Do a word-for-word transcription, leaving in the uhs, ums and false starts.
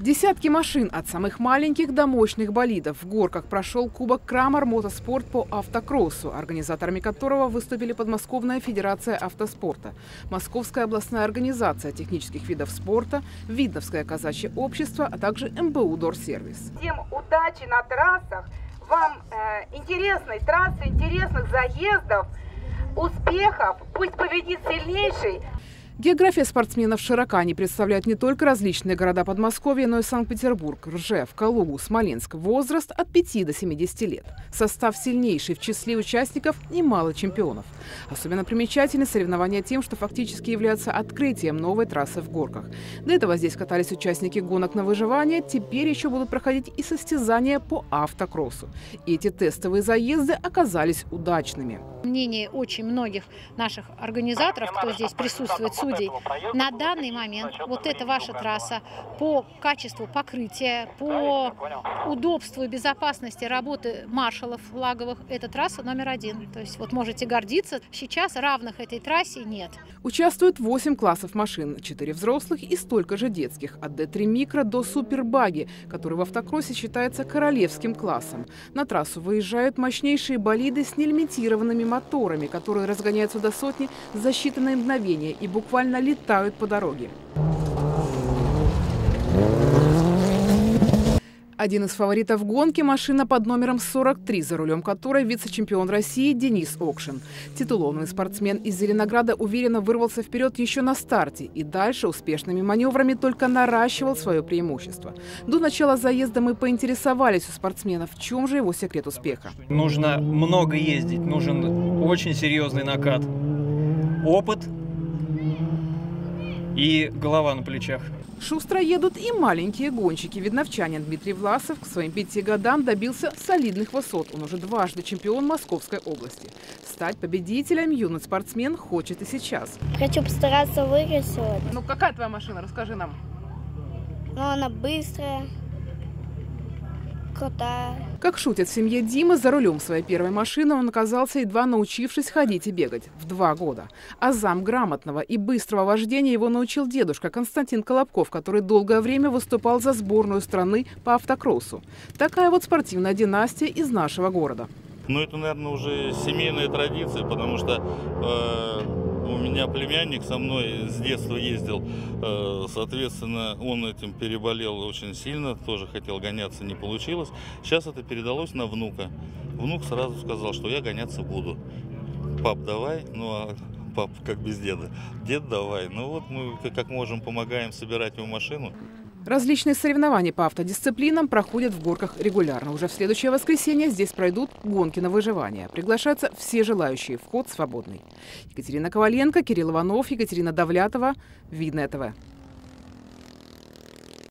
Десятки машин от самых маленьких до мощных болидов. В Горках прошел Кубок Крамар Мотоспорт по автокроссу, организаторами которого выступили Подмосковная федерация автоспорта, Московская областная организация технических видов спорта, Видновское казачье общество, а также эм бэ у Дорсервис. Всем удачи на трассах, вам э, интересной трассы, интересных заездов, успехов, пусть победит сильнейший. География спортсменов широка. Они представляют не только различные города Подмосковья, но и Санкт-Петербург, Ржев, Калугу, Смоленск. Возраст от пяти до семидесяти лет. Состав сильнейший. В числе участников немало чемпионов. Особенно примечательны соревнования тем, что фактически являются открытием новой трассы в Горках. До этого здесь катались участники гонок на выживание. Теперь еще будут проходить и состязания по автокроссу. И эти тестовые заезды оказались удачными. Мнение очень многих наших организаторов, кто здесь присутствует, судей, на данный момент вот эта ваша трасса по качеству покрытия, по удобству и безопасности работы маршалов флаговых, это трасса номер один. То есть вот можете гордиться, сейчас равных этой трассе нет. Участвуют восемь классов машин, четыре взрослых и столько же детских, от дэ три микро до супербаги, который в автокроссе считается королевским классом. На трассу выезжают мощнейшие болиды с нелимитированными моторами, которые разгоняются до сотни за считанные мгновения и буквально летают по дороге. Один из фаворитов гонки – машина под номером сорок три, за рулем которой вице-чемпион России Денис Окшин. Титулованный спортсмен из Зеленограда уверенно вырвался вперед еще на старте и дальше успешными маневрами только наращивал свое преимущество. До начала заезда мы поинтересовались у спортсмена, в чем же его секрет успеха. Нужно много ездить, нужен очень серьезный накат, опыт и голова на плечах. Шустро едут и маленькие гонщики. Видновчанин Дмитрий Власов к своим пяти годам добился солидных высот. Он уже дважды чемпион Московской области. Стать победителем юный спортсмен хочет и сейчас. Хочу постараться выиграть сегодня. Ну какая твоя машина? Расскажи нам. Ну, она быстрая, крутая. Как шутят в семье Димы, за рулем своей первой машины он оказался, едва научившись ходить и бегать. В два года. А зам грамотного и быстрого вождения его научил дедушка Константин Колобков, который долгое время выступал за сборную страны по автокроссу. Такая вот спортивная династия из нашего города. Ну, это, наверное, уже семейная традиция, потому что э, у меня племянник со мной с детства ездил. Э, соответственно, он этим переболел очень сильно, тоже хотел гоняться, не получилось. Сейчас это передалось на внука. Внук сразу сказал, что я гоняться буду. Пап, давай. Ну, а пап, как без деда. Дед, давай. Ну, вот мы как можем помогаем собирать его машину. Различные соревнования по автодисциплинам проходят в Горках регулярно. Уже в следующее воскресенье здесь пройдут гонки на выживание. Приглашаются все желающие. Вход свободный. Екатерина Коваленко, Кирилл Иванов, Екатерина Давлятова. Видное ТВ.